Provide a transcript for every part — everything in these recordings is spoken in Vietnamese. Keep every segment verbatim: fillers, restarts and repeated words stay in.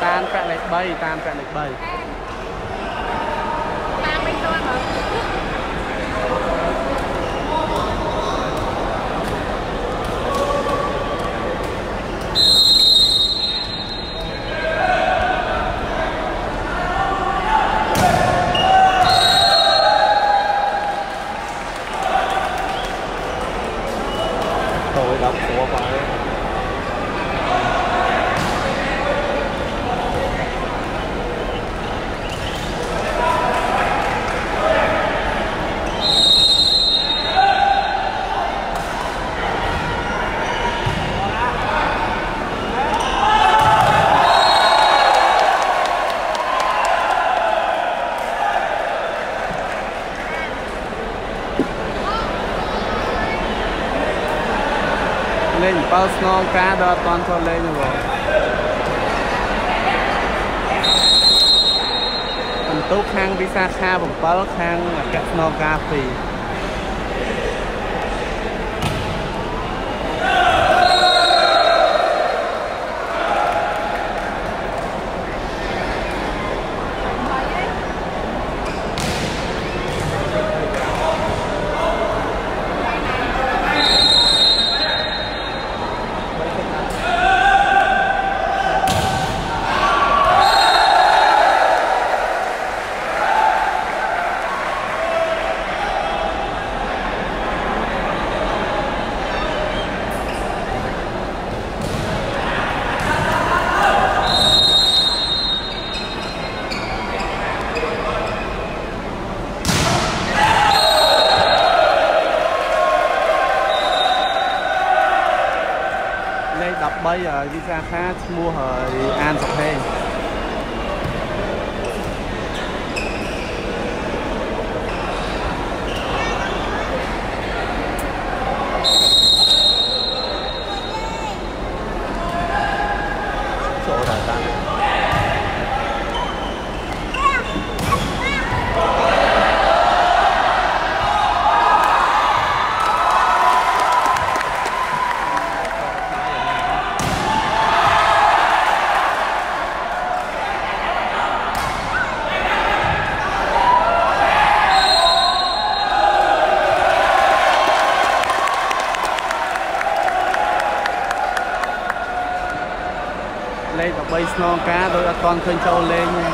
Tan vẹn lệch bay, tan vẹn lệch bay. Tan bên tôi mà. Tôi đóng của phải. Lên bao snow cá đó toàn cho lên rồi. Mình tốt khang visa kha bằng bao khang là các snow cá phì. Bây giờ visa khác mua hồi An Sọc Hê. Chỗ đại tăng. Lên vào bay snow cá rồi con khơi trâu lên nha.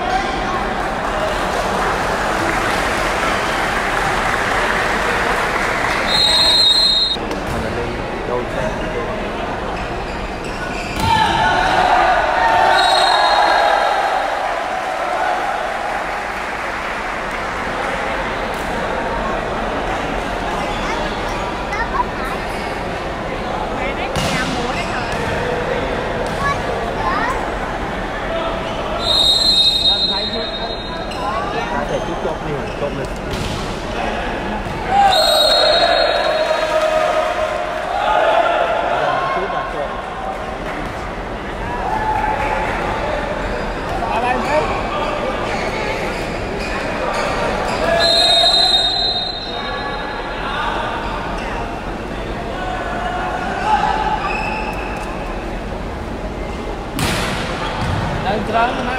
Terang nak.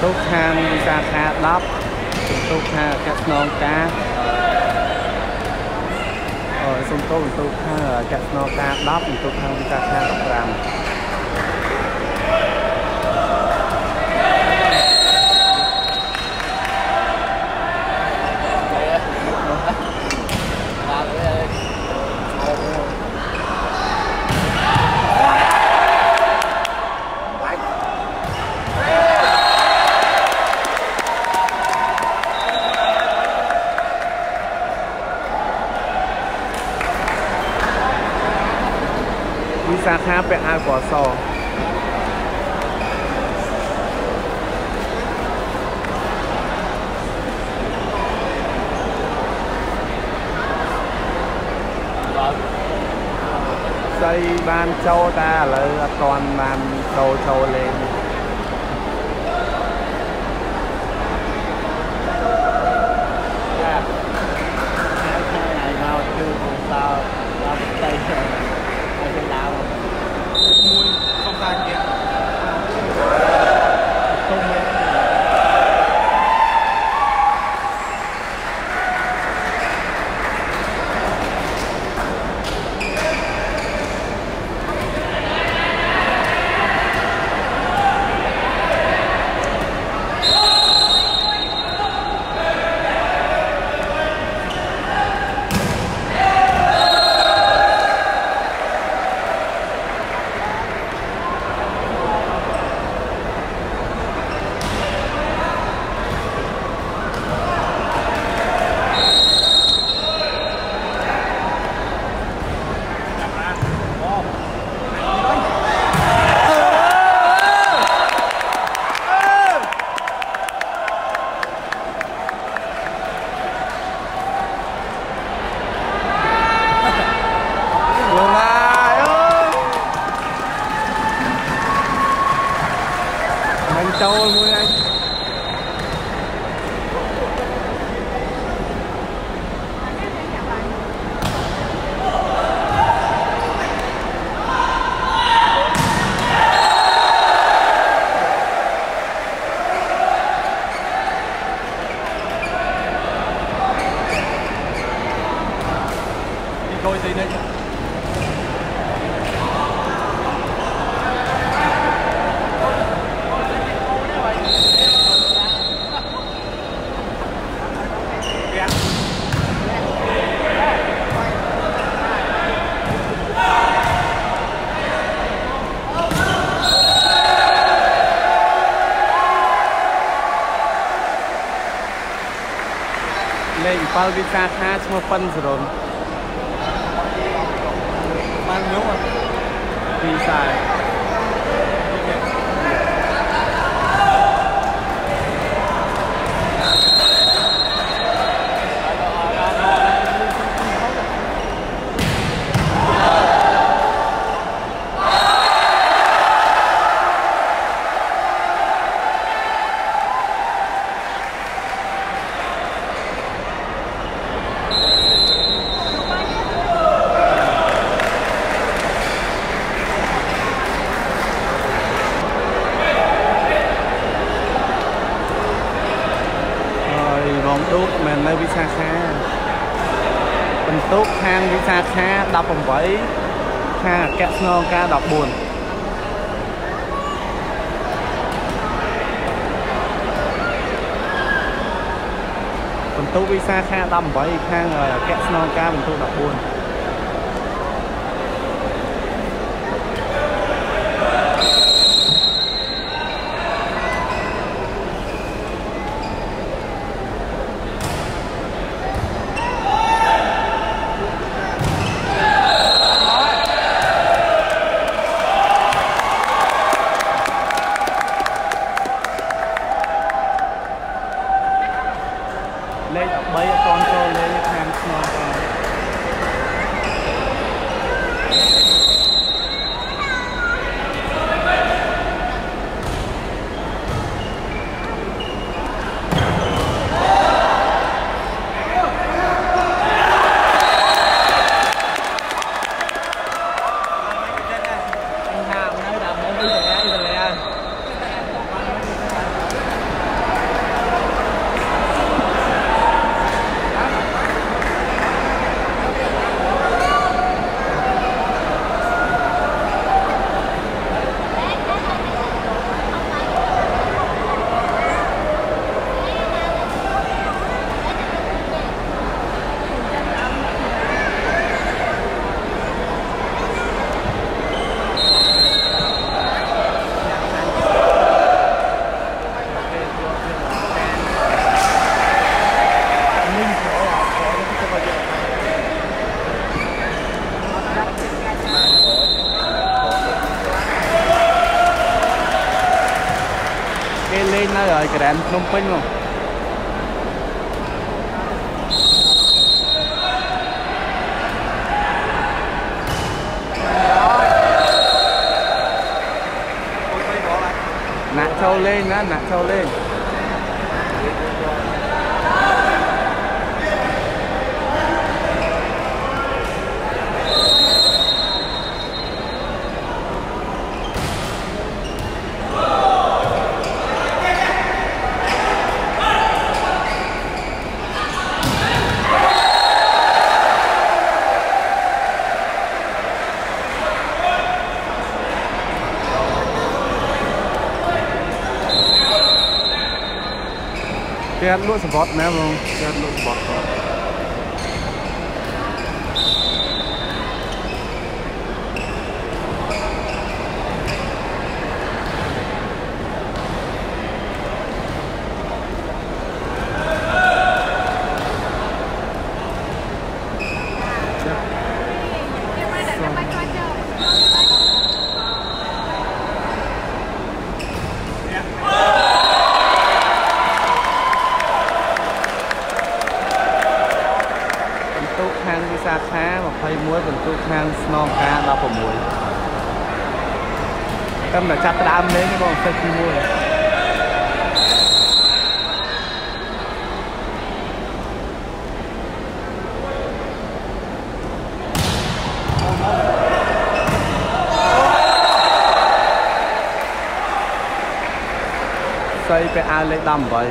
tục hàng visa khá đắp tục hàng các nông cá rồi xong tục tục hàng các nông cá đắp tục hàng visa khá đắp ràng visa khá bị ai quả sò xây ban châu ta là toàn ban đầu châu lên này vào chưa sao vào đây trên đảo mùi không tan kìa không hết châu ơi anh đi coi gì đây lên bao visa khá cho một phân rồi mang nhúng à visa tục mình nơi visa khá mình tục hàng visa khá đọc bằng vậy ha casino ca đọc buồn mình tục visa khá đọc vậy hàng casino ca mình tục đọc buồn lên đọc bấy con cho lên hàng small cái lên nó rồi cái đèn Phnom Penh không nạ châu lên á nạ châu lên cái lúa sport nè không cái lúa sport xa khá và phay muối bằng tu khang snon ca đau vào muối tâm là chắc đam đấy cái con phay muối xây cái ai lấy đâm vậy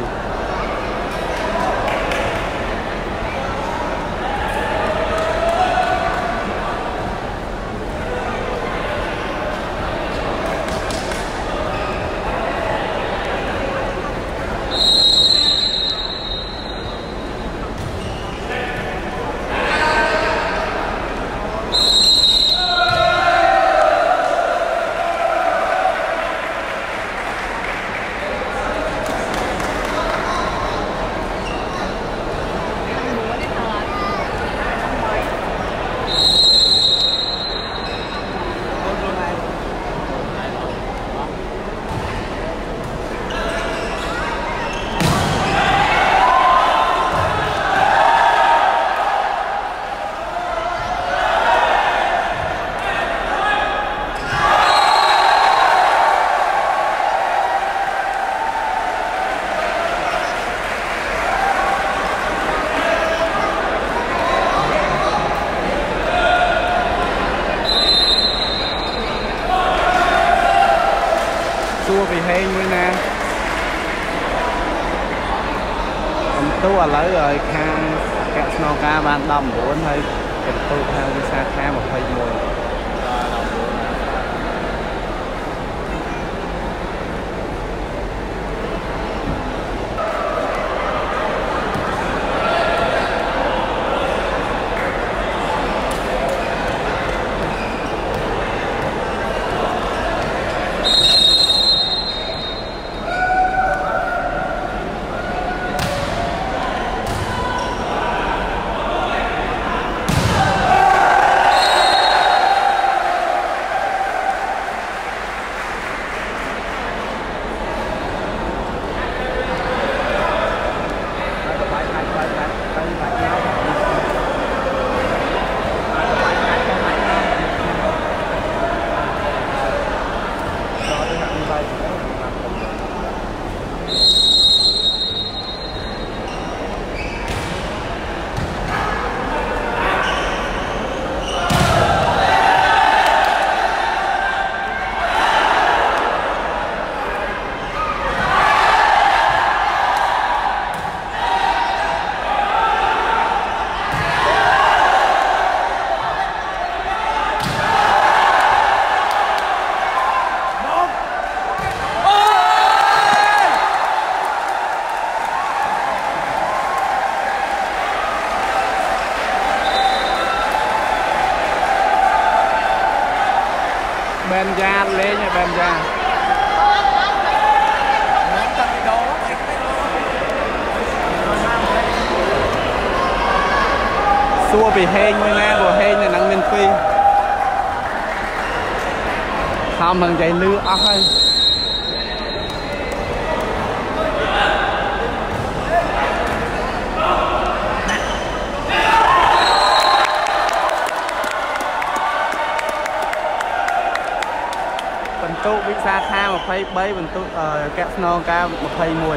tua vì hay như nè tua ở lấy rồi khang kẹt snow ca ban đầm bốn hay cái tôi khang đi xa khang một hay mùi bên ra lên nha bên ra xua vì hên mới nè vừa hên là nặng nên phi không bằng chạy lưa ốc hay một phay bay mình tụ kẹt snow ca một phay mùi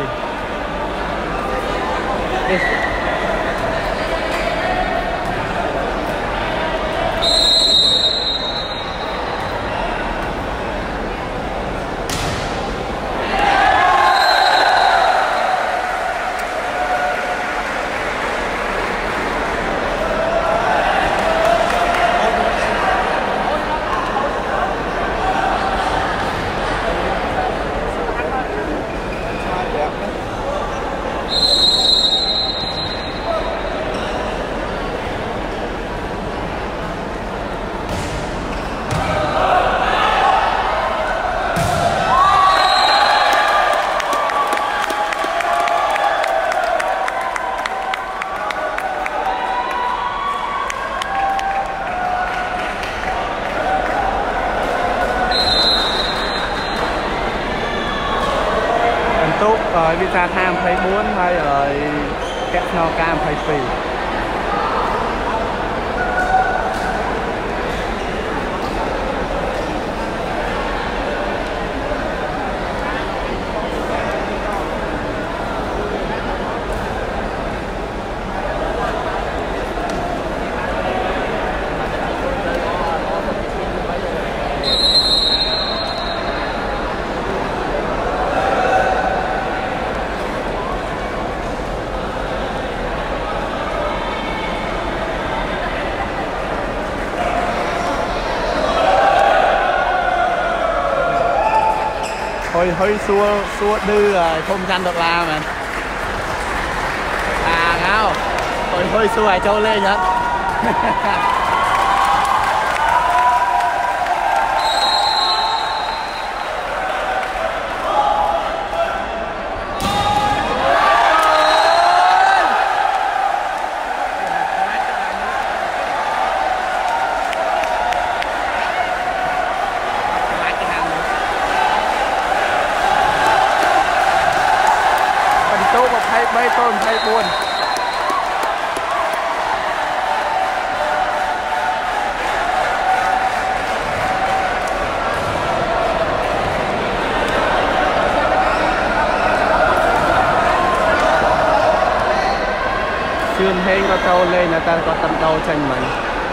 rồi visa tham thấy bốn hay rồi kẹt no cam thấy phì hơi hơi xua xua đưa rồi không chăn được la mà à ngáo hơi hơi xua ai châu lên nhá bay tôn thay buồn xuyên hên có trâu lên là ta có tâm đâu tranh mình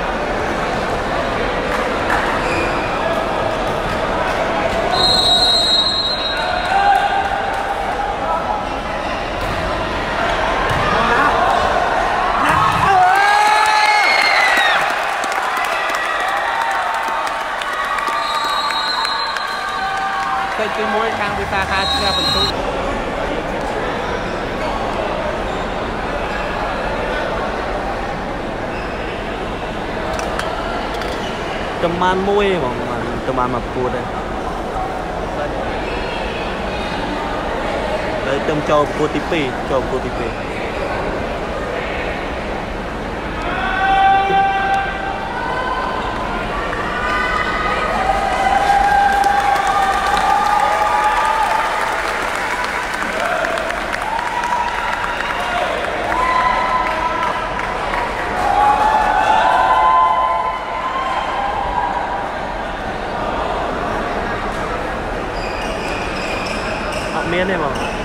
cái mối khang với ta khá chia phần thu cầm man môi mà cầm man mà cua đây đấy cầm cho cua tipi cho cua tipi miên này mà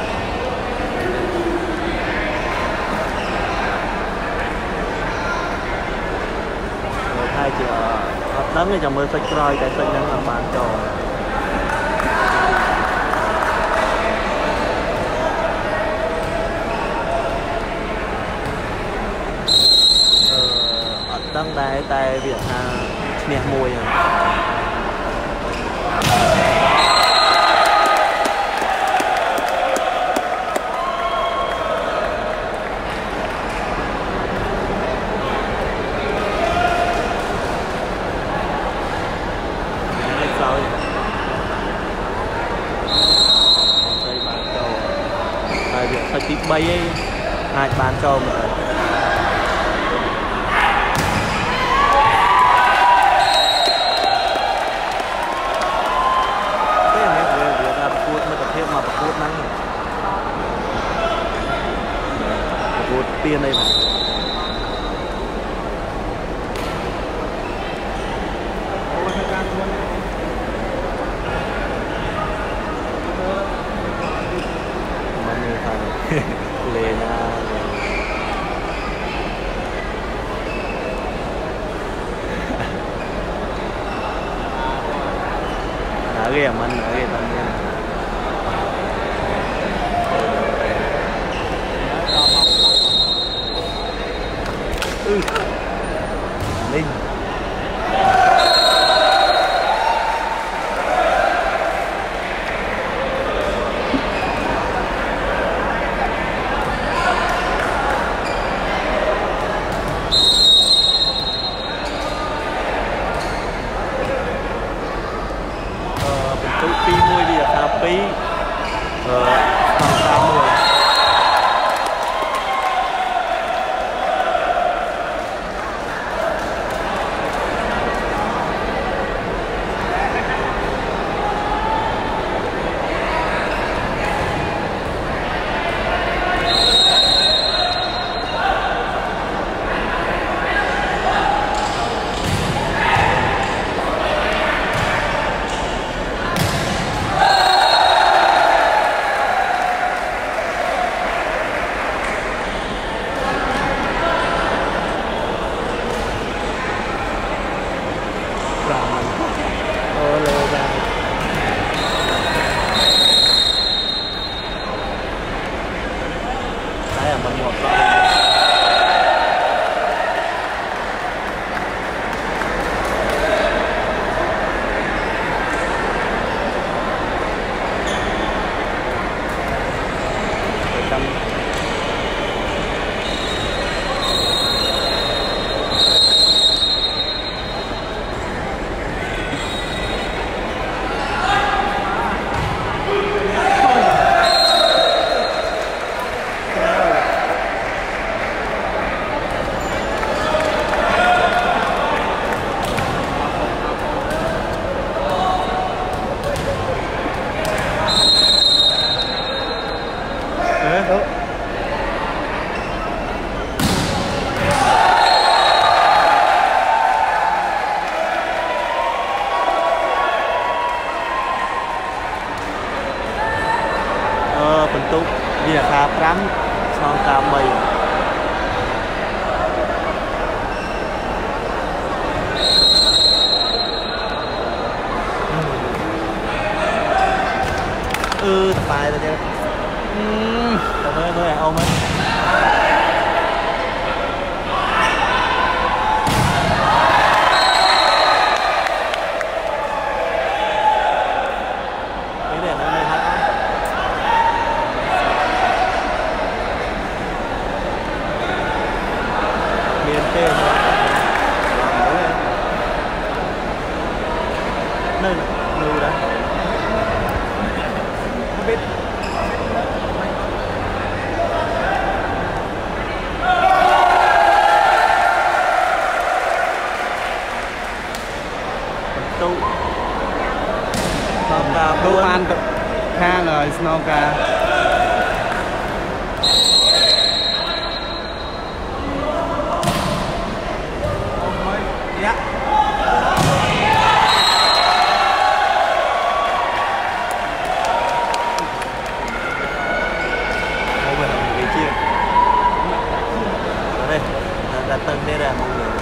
hai chị đấm thì chồng mới phải coi cái sinh đang làm bạn trò ở đăng đáy tay Việt Nam nhẹ mùi à phải tí bay ấy ai bán cho mà cái này về việc là cút mà tập thêm mà cút năng cút tiền đây mà lên nở ghê mình nở ghê tâm nha ừ. Linh phí ờ bằng tám mươiបន្ទុកវាថាប្រាំឆ្លងតាមបីអឺស្បាយទៅទៀតអឺទៅមើលមើលឲ្យអ៊ំមើល Đô An Khang rồi Snowca dạ không phải là một cái chia ở đây đặt tân đây là mọi người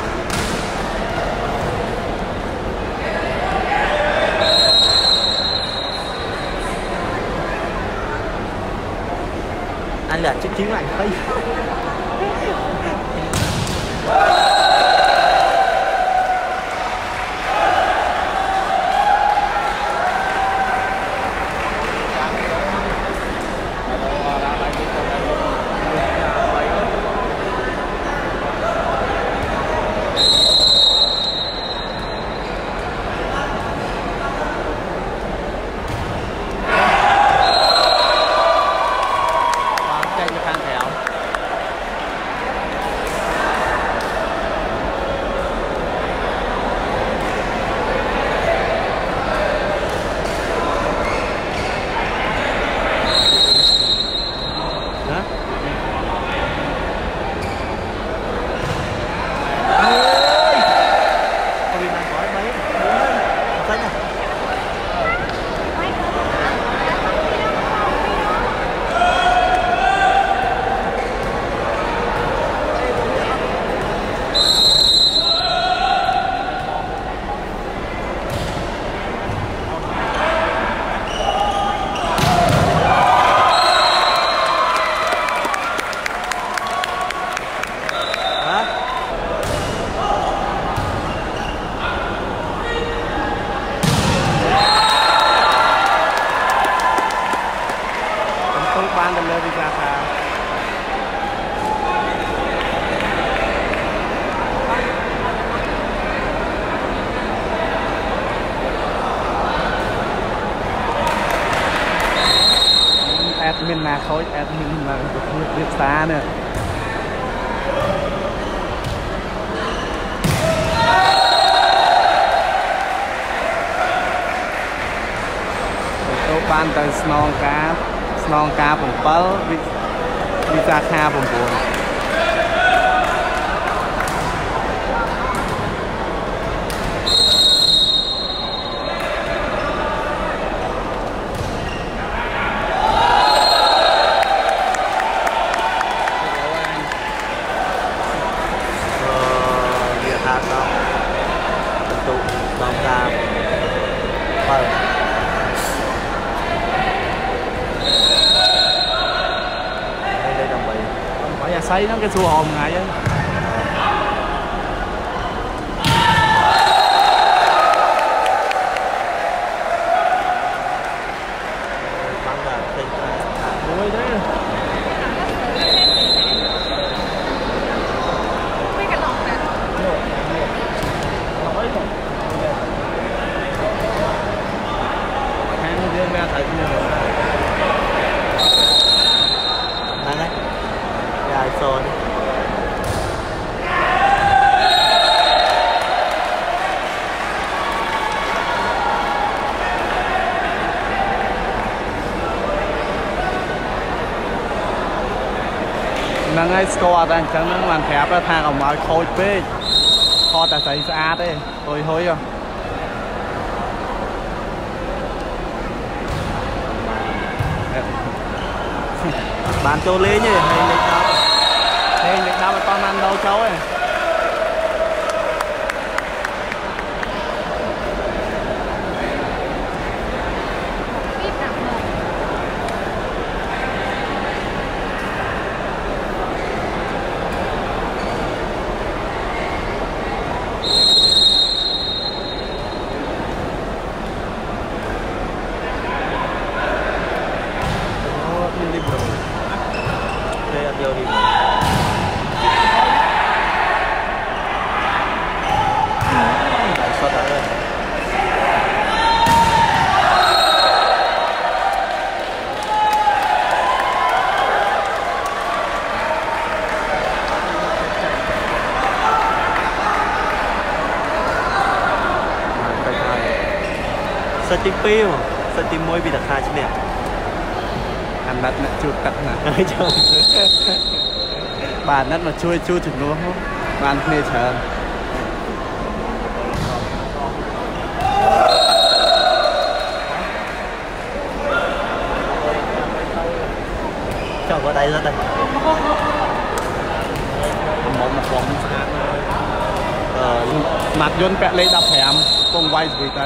anh là chiếc chiếu anh thấy ទៅលើវិសាខាแอดมินมาเขาแอดมินมาเรียกซ่าเนี่ยตัวบ้านแต่สนองกาสนองกาผมเปิ้ลวิจาคาผมปวดxây nó cái xu hồn ngại chứ đuôi đấy hang riêng ra thật nhiều đấy iPhone năng ấy score đang chẳng nó làm thẹp ra thang ở ngoài khôi phê kho tài xảy xa đấy tôi hối không bạn châu lý nhỉ hay lịch đâu hay lịch đâu mà con ăn đâu cháu ấyสติปีวสติมวยปีตะคาใช่ไหมอันนัดนะจูดตัดนะไม่ชอบบานนัดมาช่วยช่วยถึงนู้นบานเนเชอร์ชอบว่าได้แล้วได้มองมาฟองสะอาดเลยเอ่อหมัดยนต์แปะเลยดับแผลมตรงไว้สุดใจ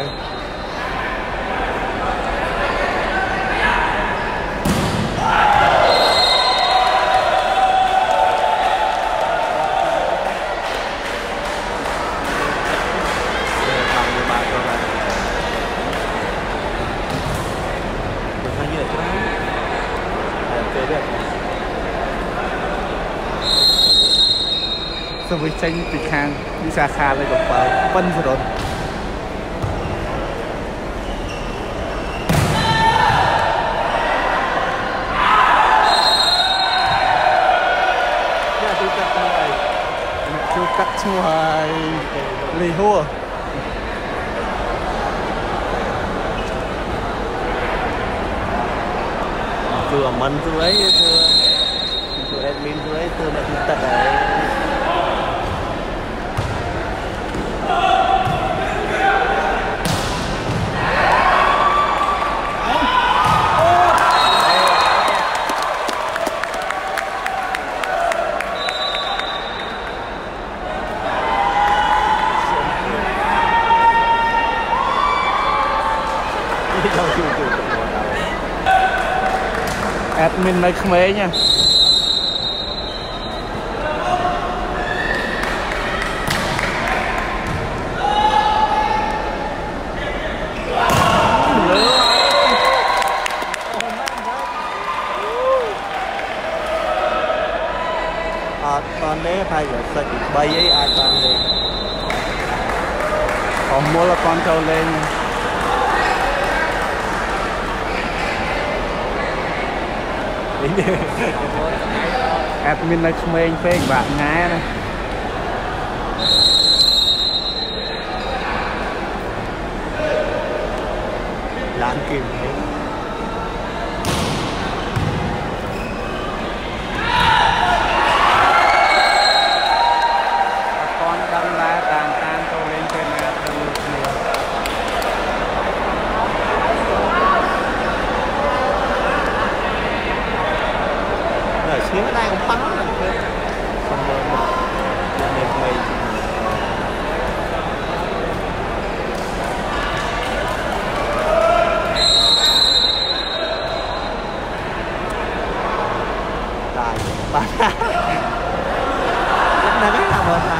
สวิตช์ติดค้างวิชาคาเลยกับเปิดปั้นสะดดจูกัดช่วยจูกัดช่วยลีหัวvừa mình tôi ấy thưa tôi admin tôi ấy tôi là tôi tật đấy admin mấy khmế nha อดตอนนี้ใครจะสกิดใบไอ้อาจารย์เลย còn mua là con trâu lên admin là mình phê bạn ngái này lãng kìm con đâm ra tàn tan trâu lên trên này rồi xíu ở đây cũng bắn rồi không mơ một mệt mệt tài bắn rất là cái nào mà tài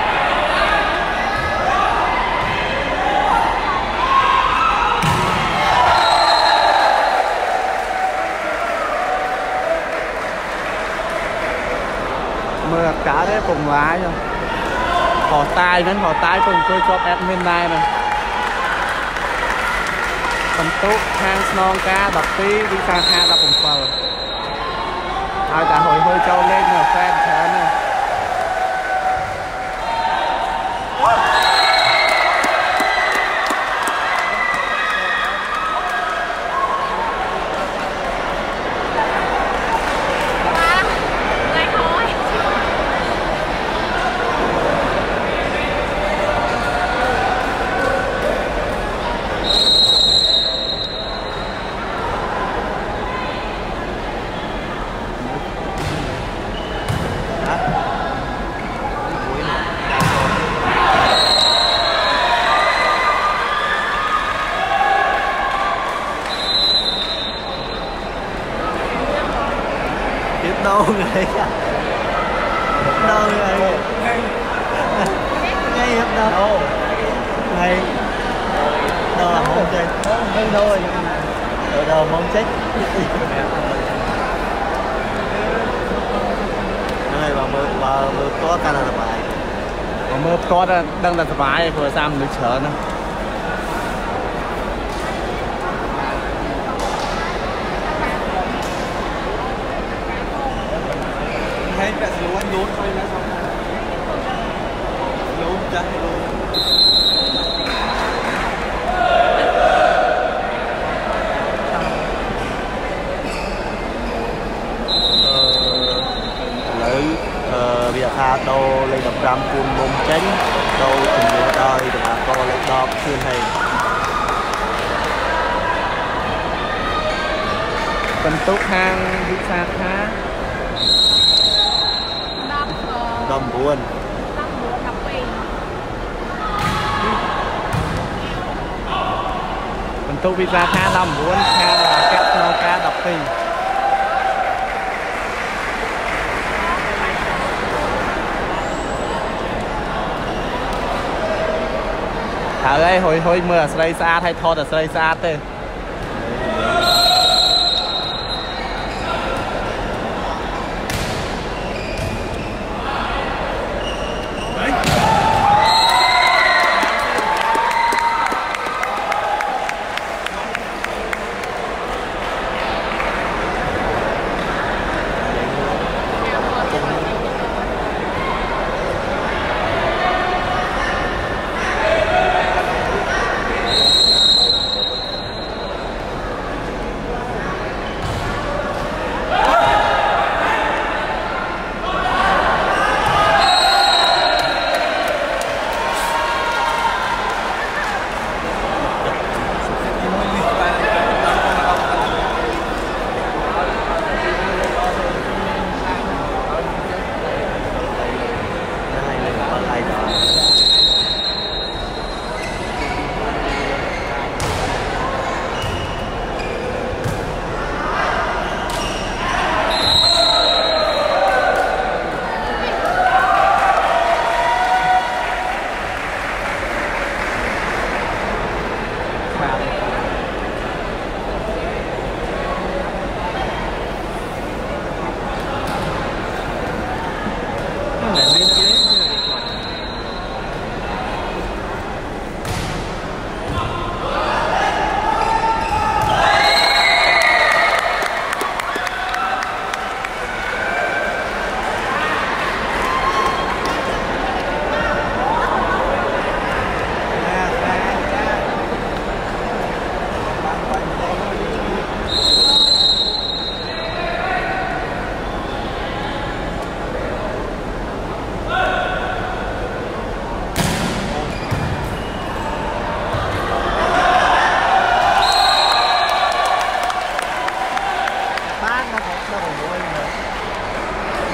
mưa cá đấy cùng lái cho họ tai nên họ tai cùng tôi cho admin này nè phần tốt hang snon cá đập tí đi sang ha đập cùng phờ ai đã hồi hơi trâu lên mà fan thế này đâu người đâu người ngay hết đâu ngay đâu là mong chết ngay đâu rồi ở đâu mong chết này bà mơ bà mơ có cái nào là bài mà mưa có đang là vãi vừa sam được chở nữa hay cả lúa lúa thôi là xong lúa chắc lúa lỡ bây giờ tha đâu lên đập trăm cuốn mông tránh đâu cùng lúa đôi được bà con lên đo xuyên hay phần tốt hang đi xa khá đầm buồn mình tu visa khá đầm buồn khá là các nô cá đập tiền thở đây hồi hồi mưa sợi xa hay thò được sợi xa thế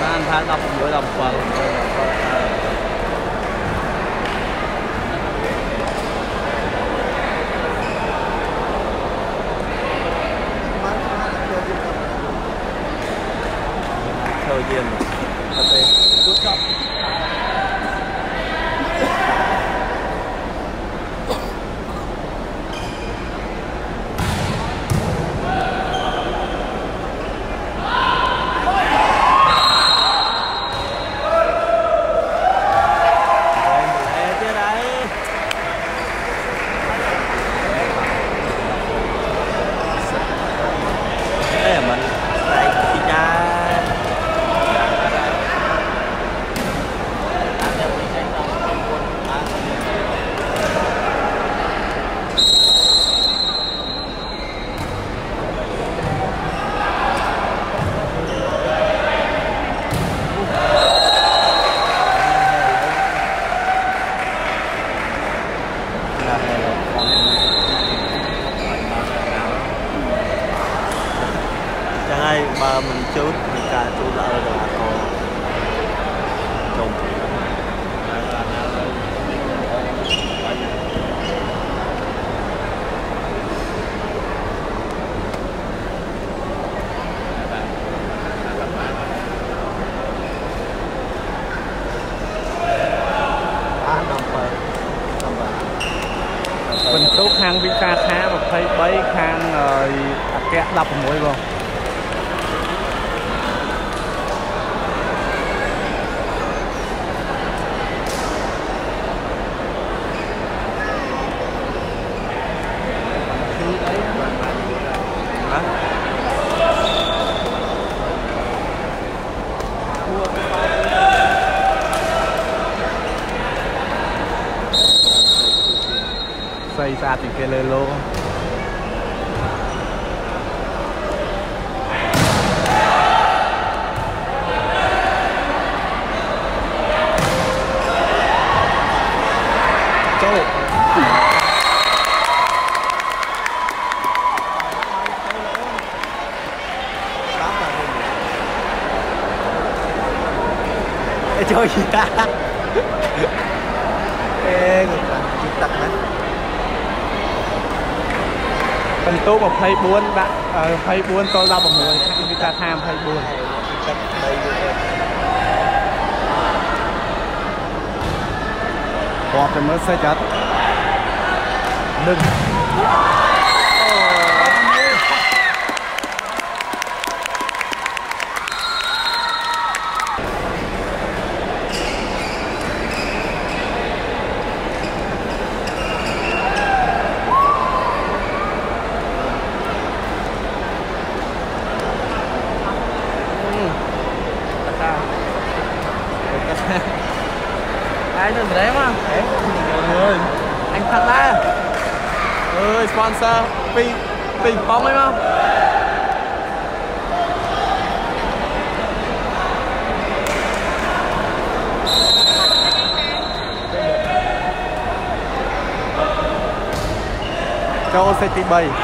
បានថាដប់មួយដប់bảyចូលយានអត់ទេគូចប់បើមិនជូតនឹងការជូតឲ្យដល់កោចុំអាnăm mươiបន្ទុកខាងវិការខា23ខាងអគ្គ16បងxây ra thì cái lê lô Châu Ê chơi gì ta Ê ngược lại chụp tật đấy Phần tố một hai bốn bạn hai bốn tôi đọc một người người ta tham hai bốn bọt thì mới sẽ chết đừng ai đừng đấy mà ơi anh thật ra ơi sponsor pi pi bóng ấy không cho xê tê bảy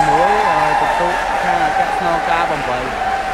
muối tập tụ ha các snow ca bằng vậy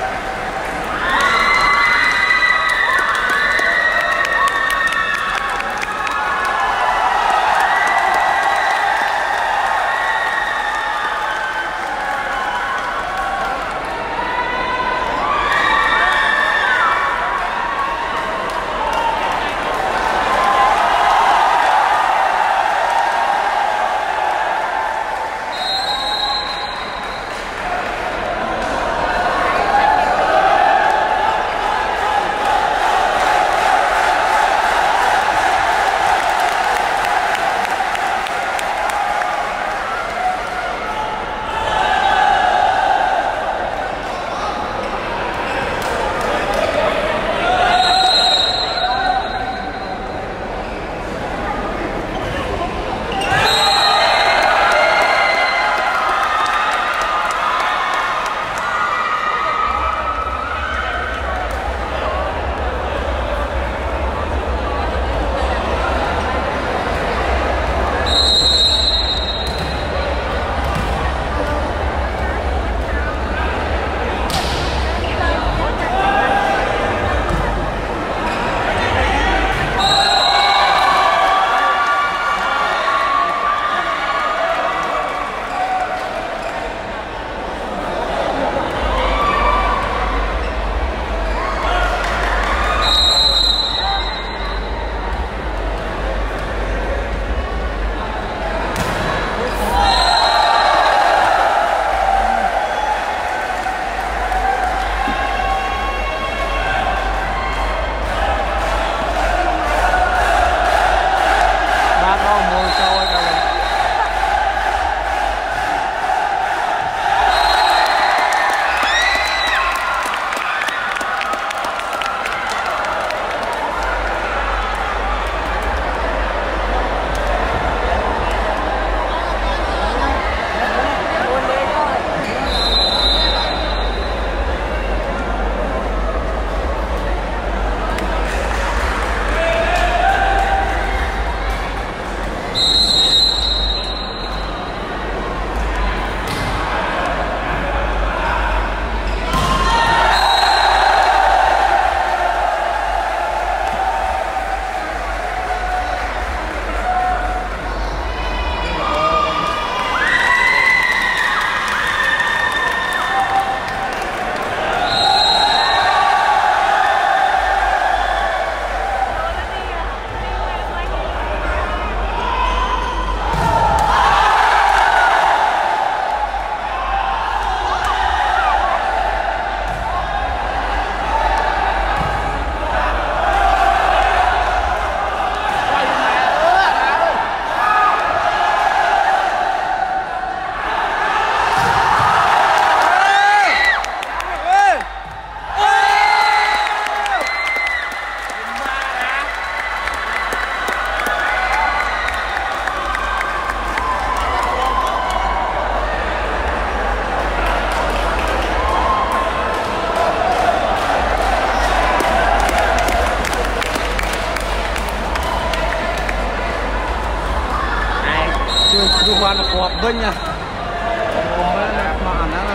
quan là cọp vinh nha mà ăn đó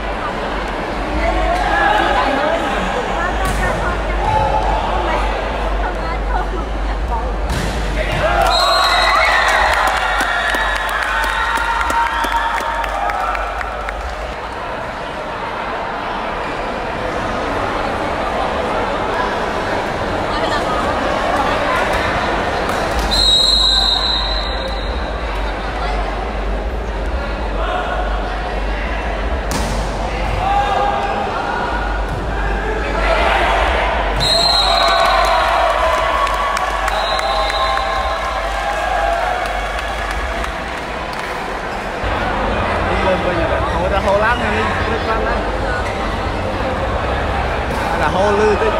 hồ lắm này đi con đấy là hồ lư tí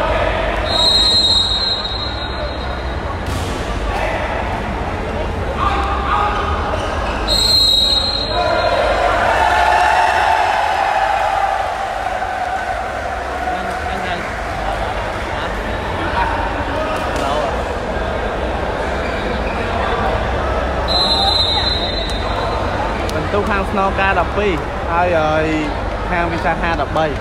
tu khang snow ca đập pi ហើយហើយខាងវិសាហាđập bay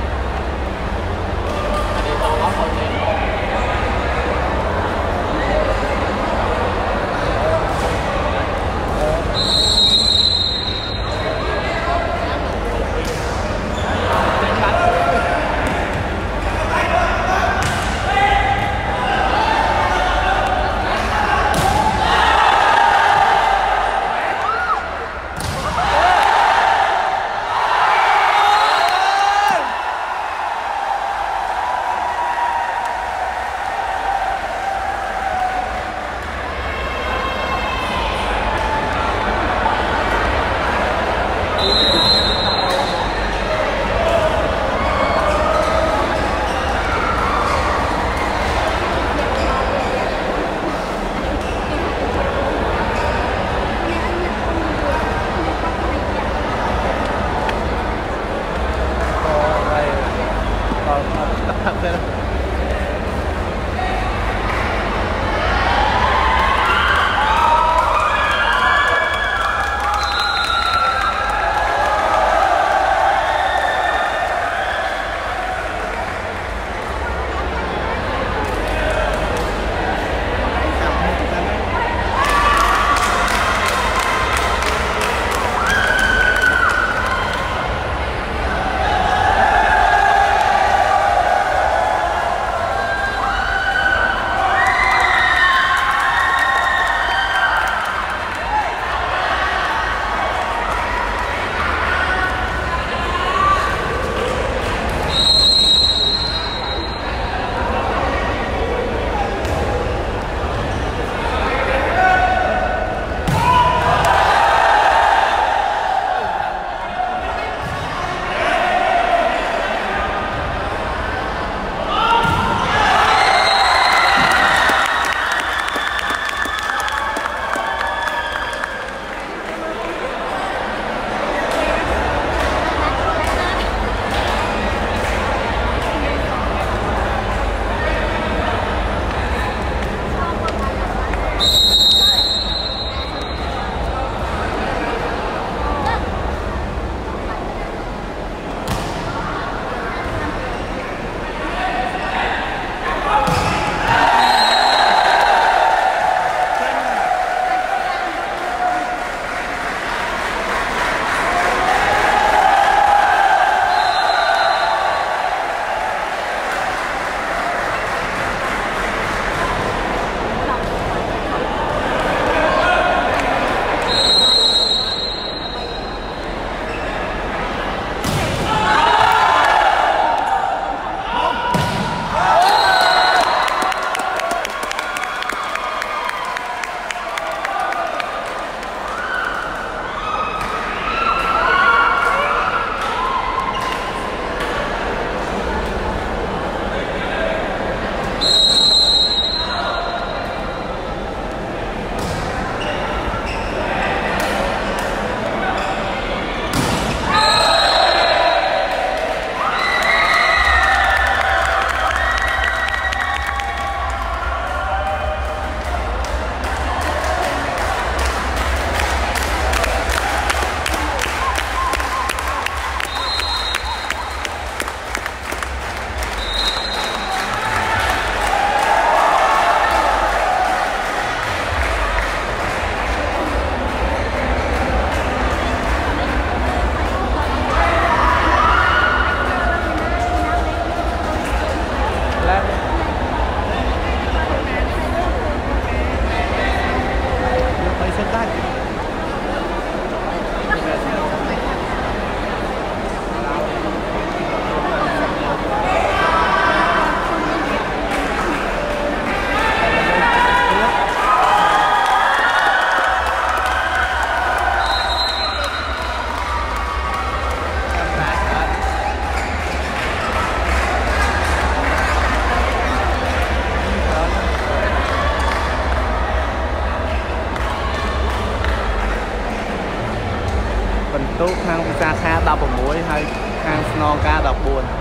ទូខាងវិសាខាដប់ប្រាំមួយហើយខាងស្នងការដប់បួន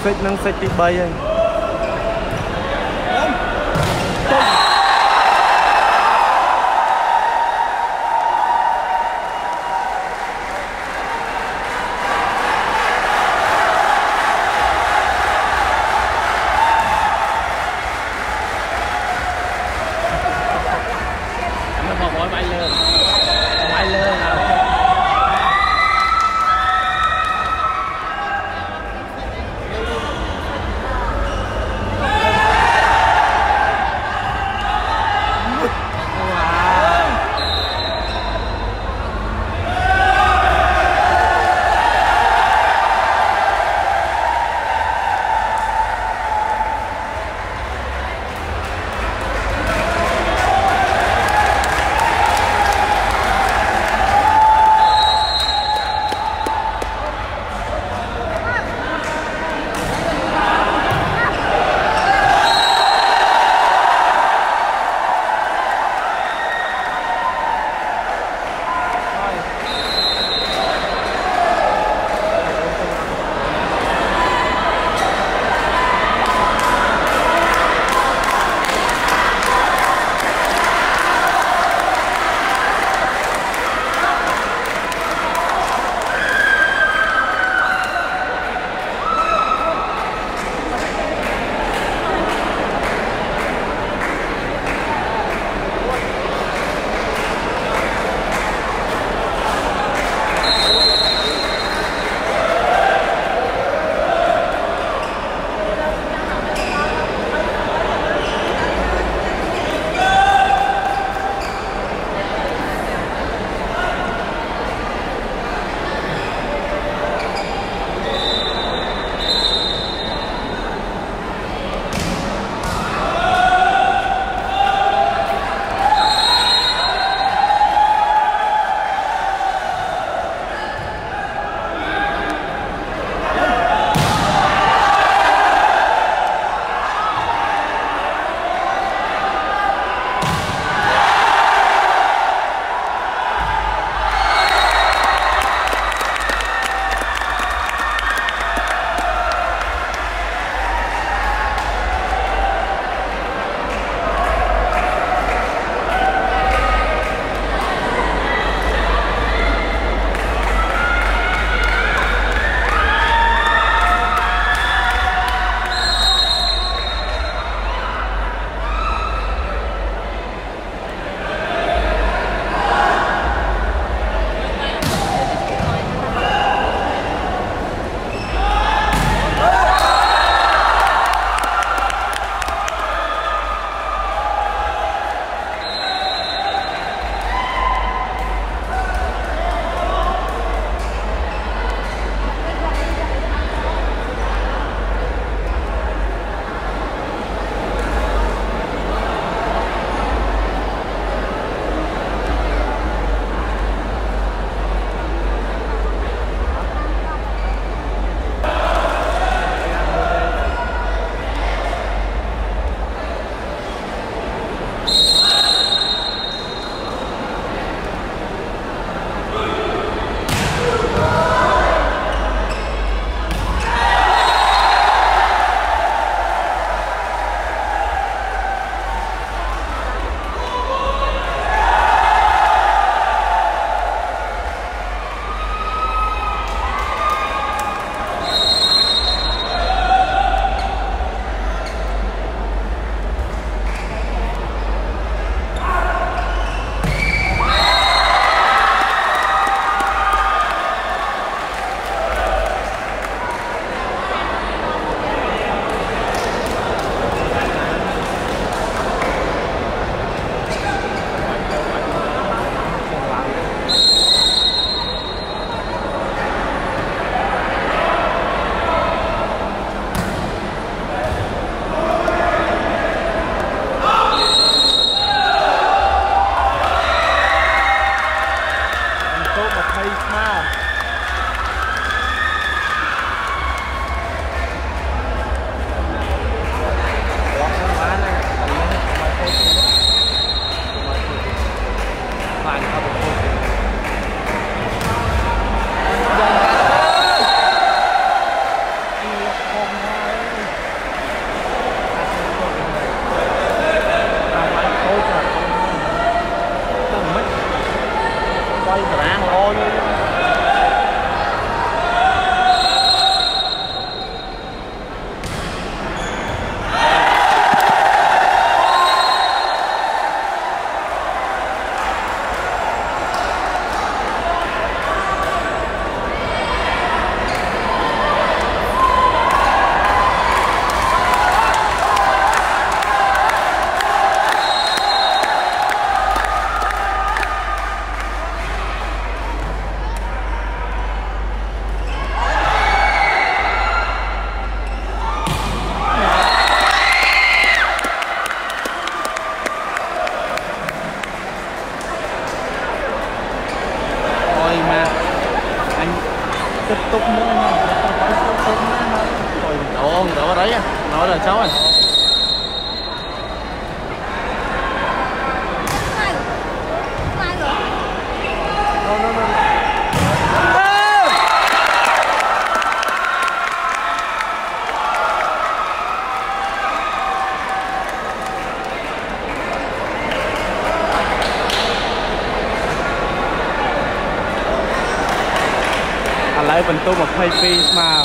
xích nâng xích tí bay ấy nó bỏ bay lên bay lên nào đấy à, nó là cháu à. lại bình tu một hai phi mà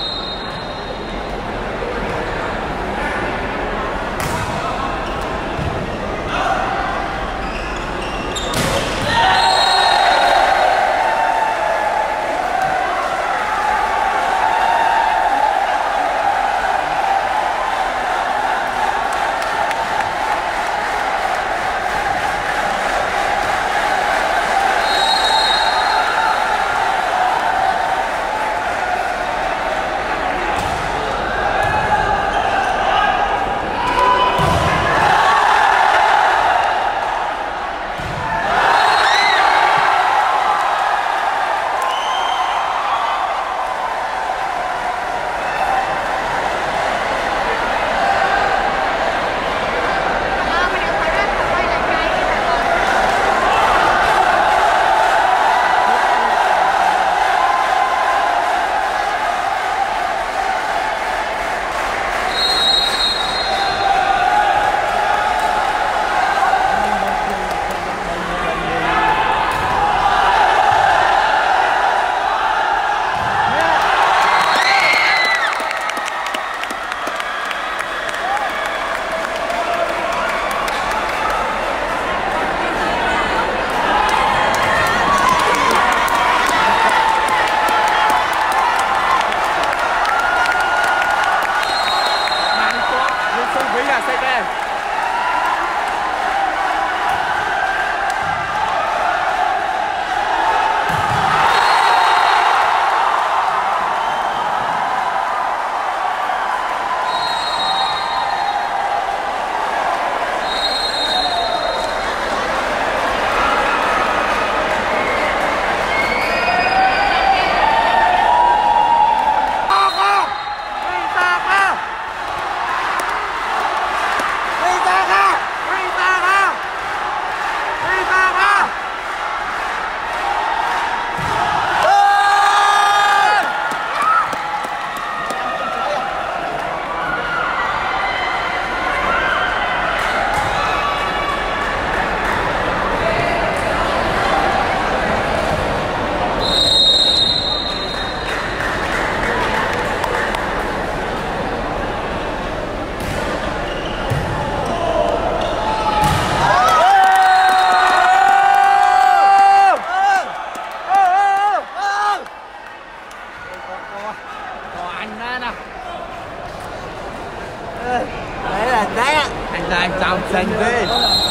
đấy là đấy anh ra anh chào xanh đi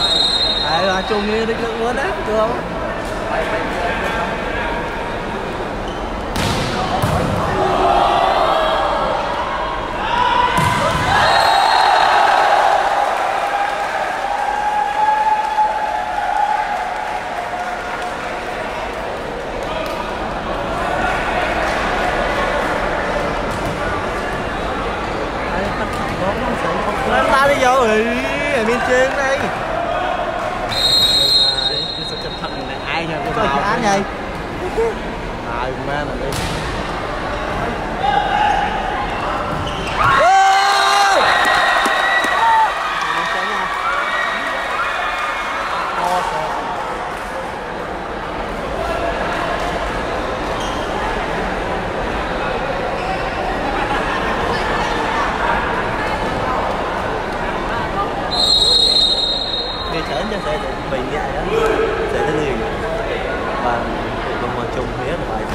đấy là chung như đi luôn á được lên ta đi vô rồi ở bên trên đây cái sự chân thật này ai nha có dự án này ai mà là đi cho sẽ bị như vậy đó sẽ tới liền và còn ngoài chung phía là bài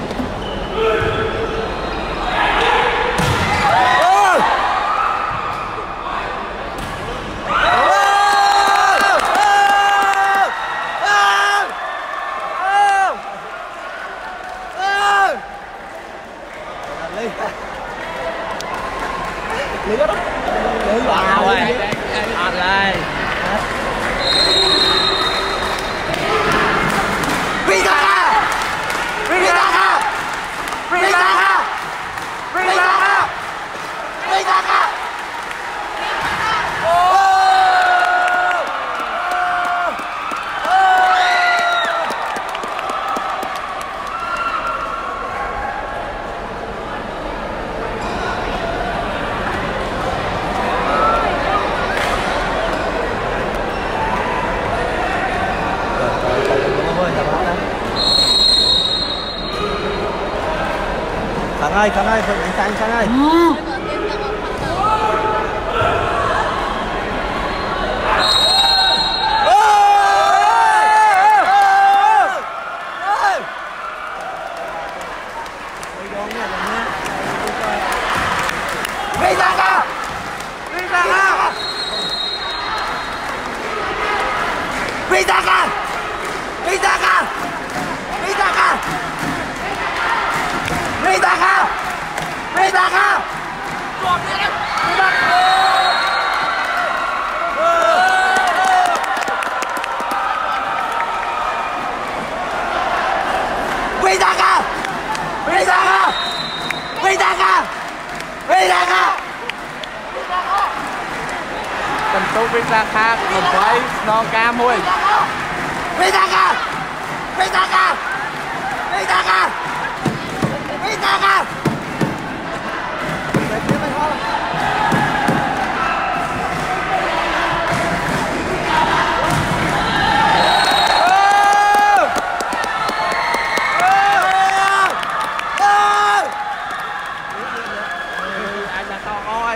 lý đó lý vào rồi ăn đây Vizaka! Vizaka! Vizaka! Vizaka! Vizaka! ơi con ơi phơi bánh xanh xanh ơi Visaka! Visaka! Visaka! Visaka! Visaka! Visaka! Visaka! Visaka! Visaka! Tầm tu Visaka một quay non ca môi. Visaka! Visaka! Visaka! Visaka! Anh là to ôi.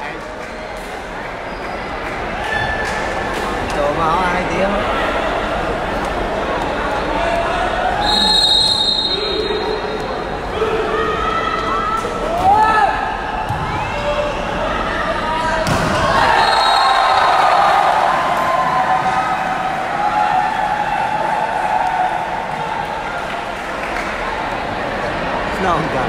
chỗ máu ai tiếng non cả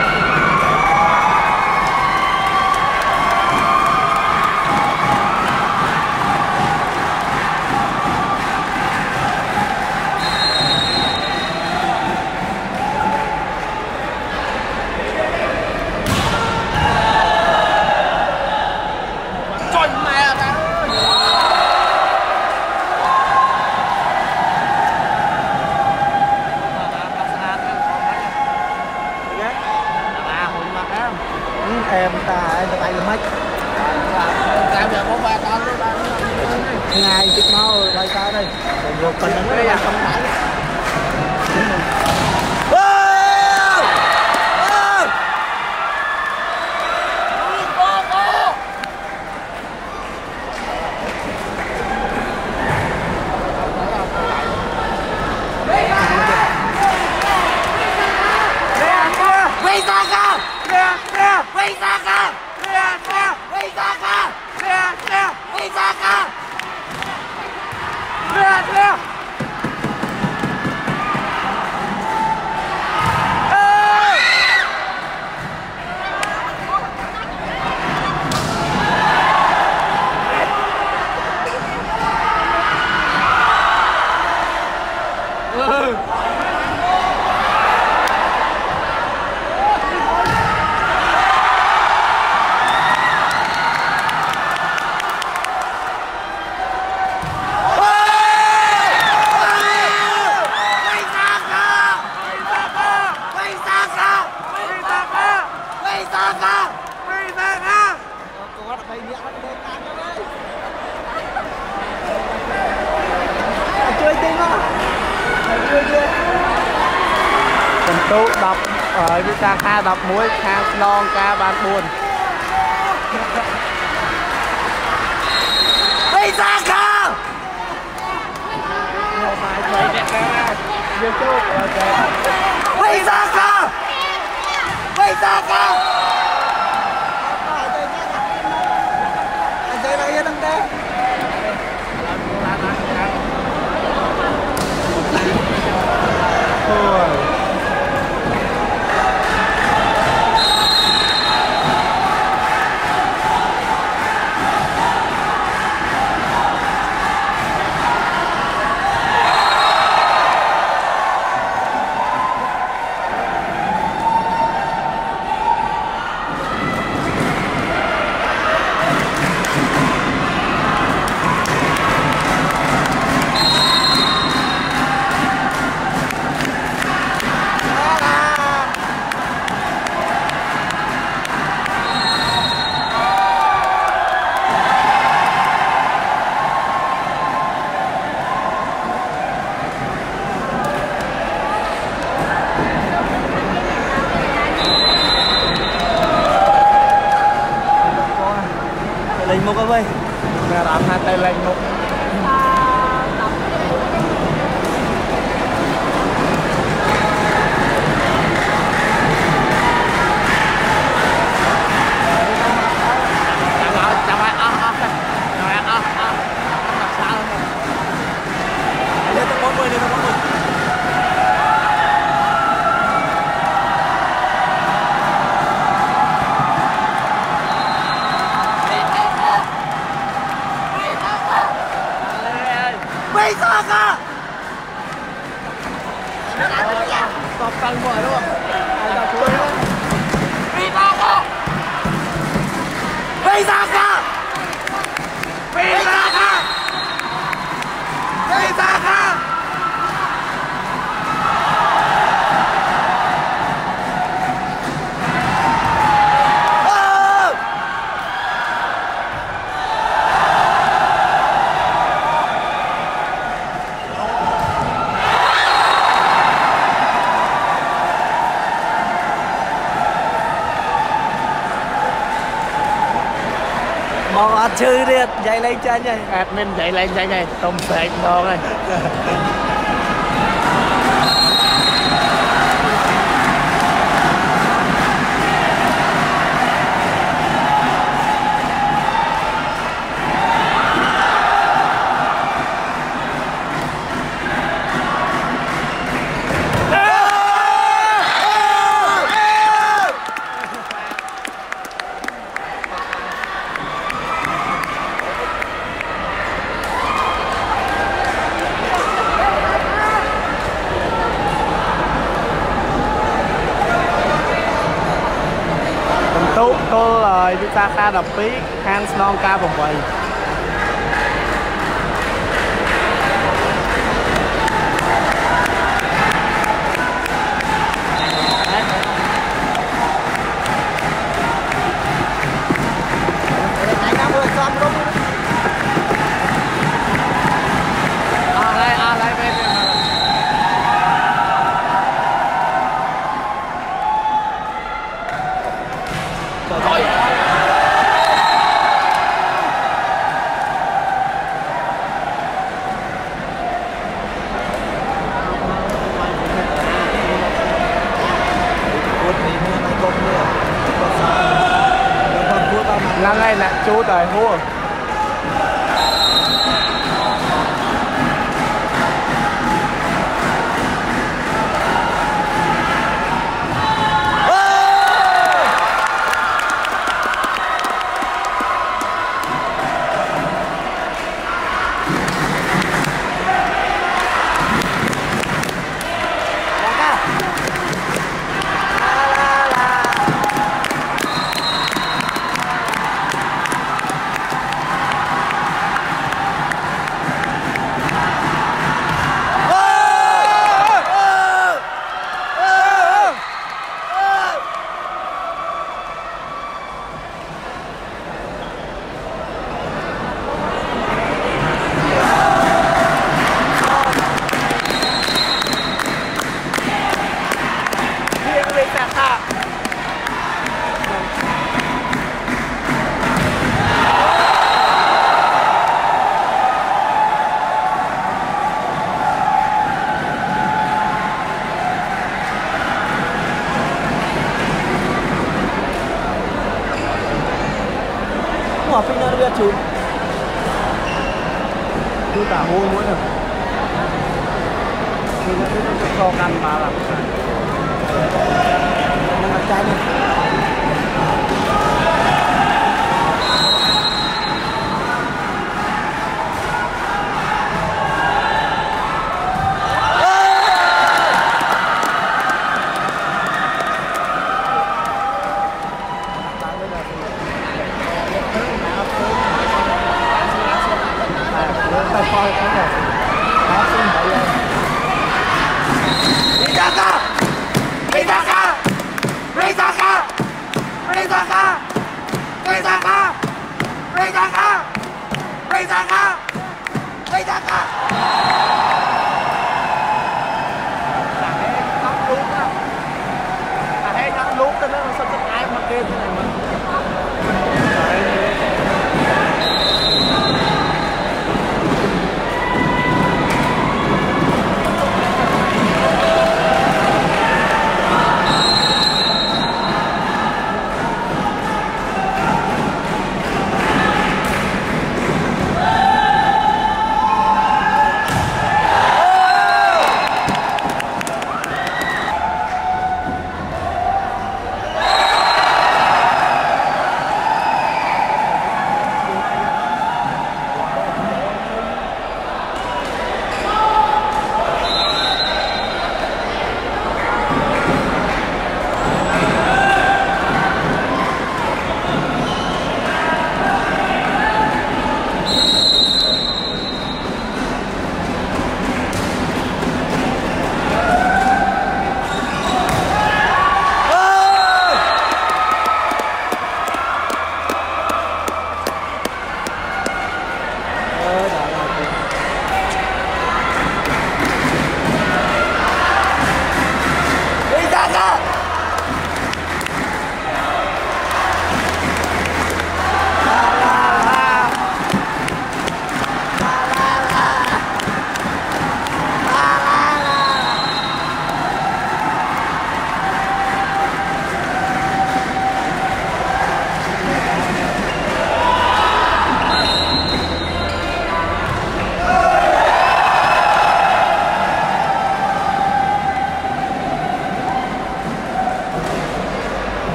Trời mẹ ra. em ta em ta tay lên mất Sao giờ có ba con luôn ba. ngay chiếc máu bay xa đây một phần nó Đây à. không phải Visaka! Visaka! Visaka! Visaka! chơi tiếng đó tầm tu đọc ở Visaka đọc muối khang non ca ban buồn Visaka! Visaka! Visaka! anh đây là yên anh đây một cái vây mẹ làm hai tay lên một Stop tăng mọi đúng không? Ai ra cuối đó. Visaka! Visaka! Visaka! Visaka! Mong ăn chư đi, dậy lên chân này. Admin dậy lên chân này, tôm sạch đồ này. Tốt tôi là Visaka đập phí Hans non K vòng quay. Lần này là chú đời hua. Mà phim nó biết chú chú cả hôi mỗi lần thì nó cứ cho căn mà làm nó là trái này. Visaka! Visaka! Visaka! Visaka! Visaka! Visaka! Visaka! Visaka! Thằng ấy ngắm lút á. Thằng ấy ngắm lút cho nó sao chắc ai mà kêu thế này mà.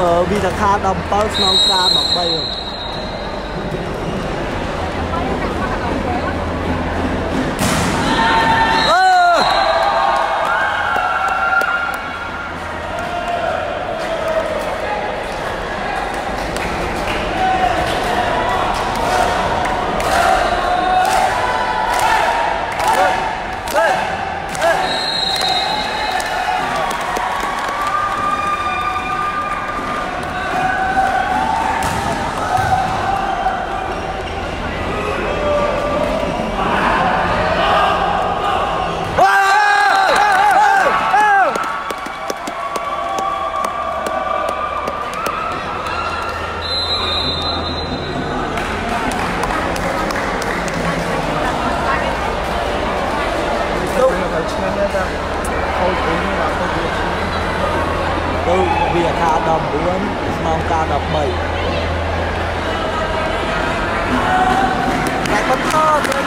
vì là kha đầm bao song ca đọc bay rồi tôi vì kha đầm bốn mong ca đập bảy lại bắn to rồi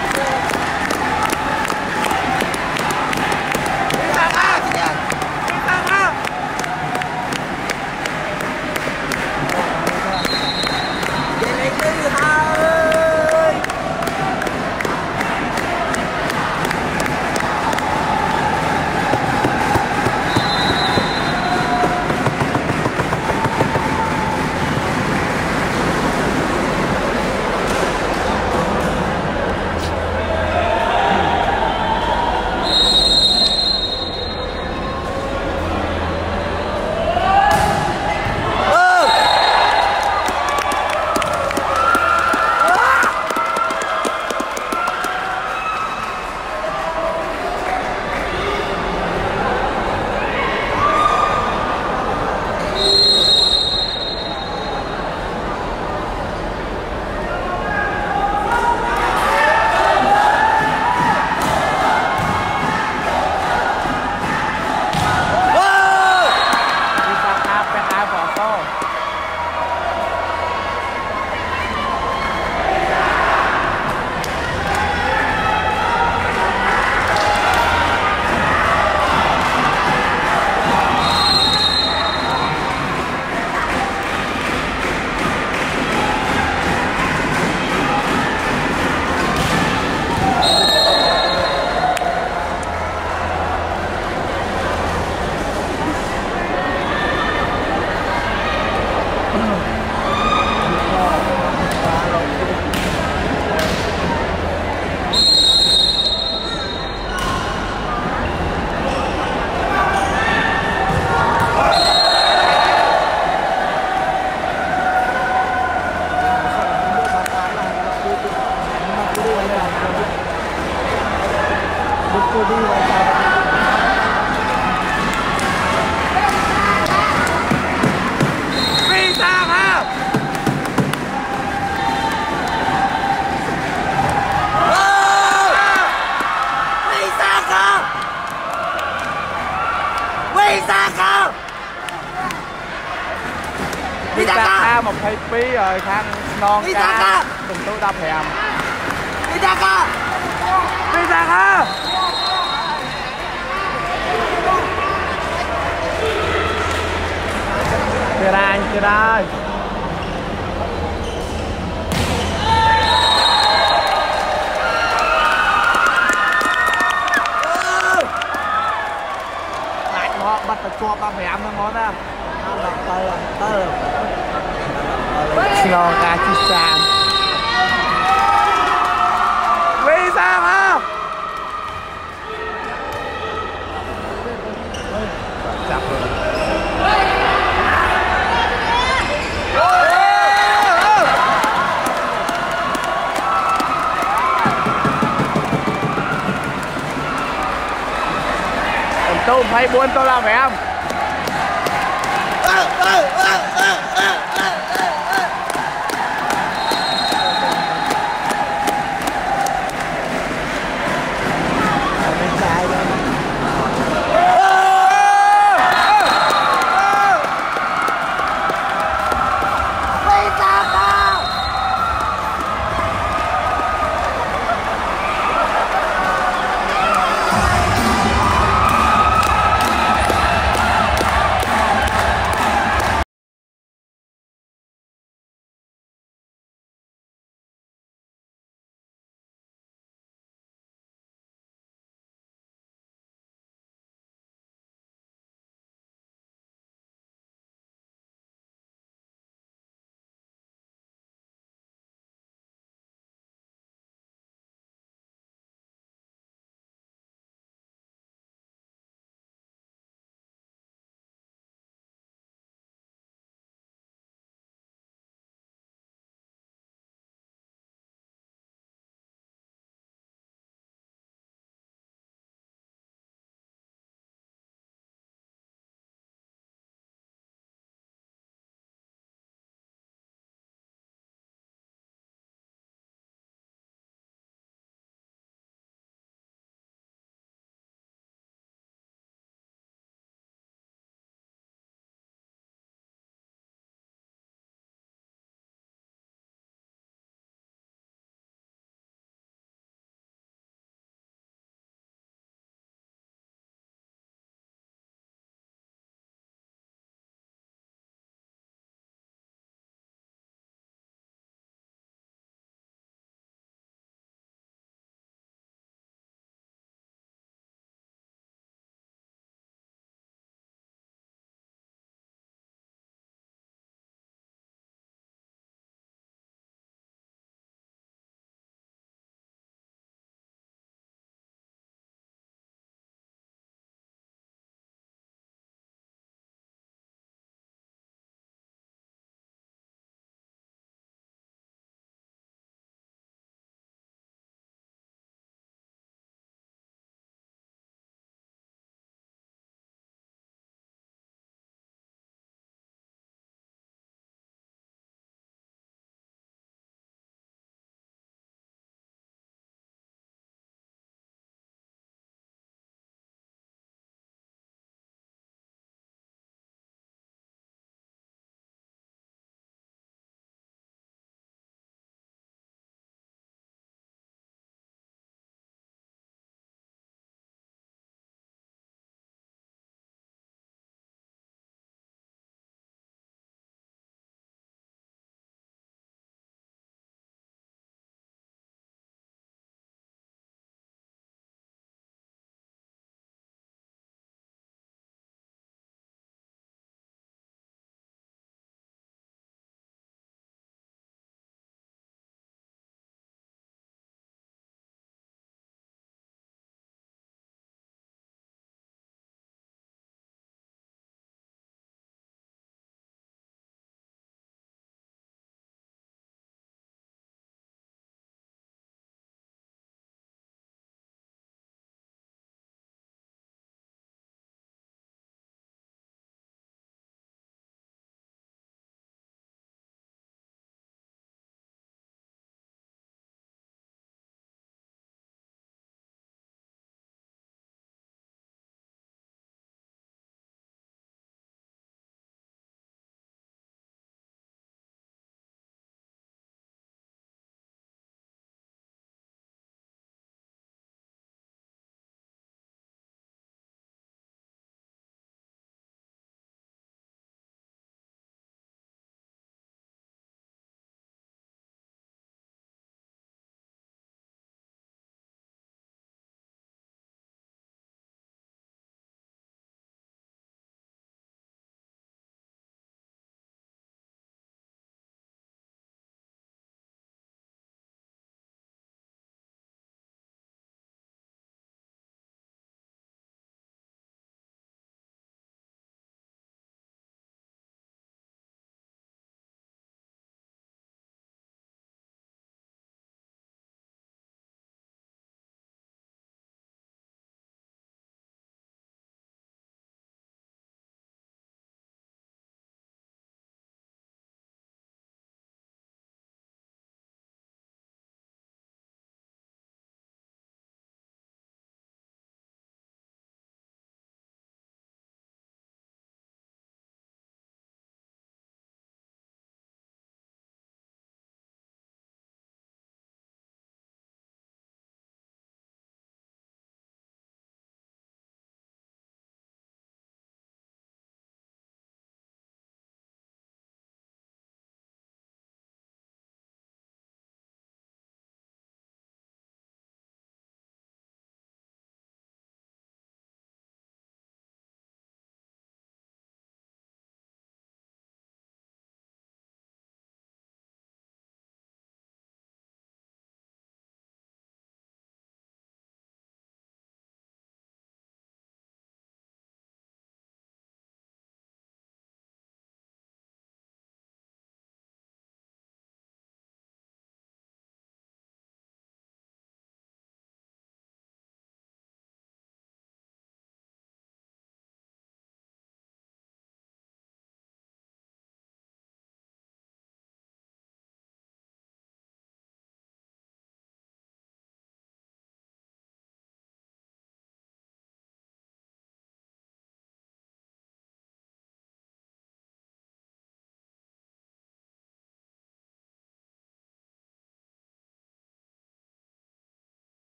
Visaka một hai phí rồi khăn non cá từng túi đập hèm Visaka Visaka chưa đây chưa đây lại họ bắt được cho đập hèm nó ngon á Slo cá chi sang vì sao hả chặt rồi tôi phải buôn tôi làm phải không